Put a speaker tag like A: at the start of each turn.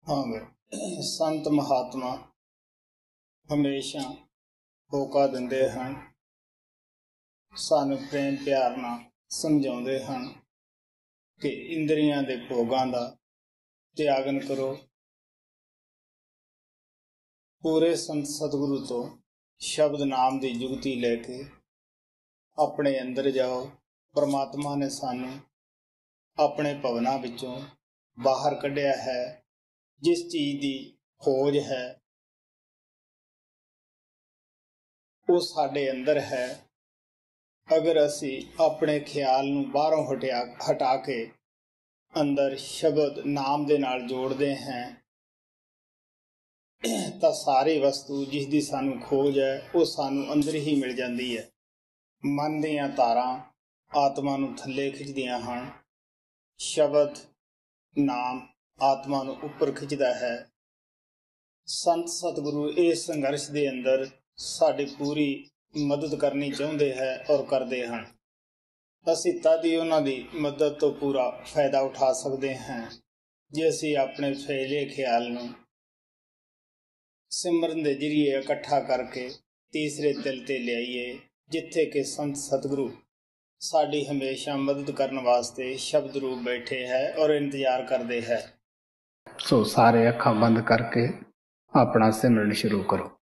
A: हाँ संत महात्मा हमेशा होका दिंदे हन, सानू प्रेम प्यार नाल समझाउंदे हन कि इंद्रियां दे भोगां दा त्यागन करो। पूरे संत सतगुरु तो शब्द नाम दी जुगती लैके अपने अंदर जाओ। परमात्मा ने सानू अपने भवनां विचों बाहर कढ़िया है। जिस चीज़ की खोज है वो साडे अंदर है। अगर असी अपने ख्याल नूं बाहरों हटा के अंदर शब्द नाम दे नाल जोड़ते हैं तो सारी वस्तु जिसकी सानू खोज है वो सानू अंदर ही मिल जाती है। मन दियां तारां आत्मा नूं थल्ले खिचदियां हन, शब्द नाम आत्मा नूं उपर खिचदा है। संत सतगुरु इस संघर्ष के अंदर साडी पूरी मदद करनी चाहते हैं और करते हैं। असी तद ही उन्हां दी मदद तो पूरा फायदा उठा सकते हैं जे असी अपने फैले ख्याल नूं सिमरन दे जरिए इकट्ठा करके तीसरे दिल ते लियाईए, जिथे कि संत सतगुरु साडी हमेशा मदद करने वास्ते शब्द रूप बैठे है और इंतजार करते हैं।
B: सो सारे अखां बंद करके अपना सिमरन शुरू करो।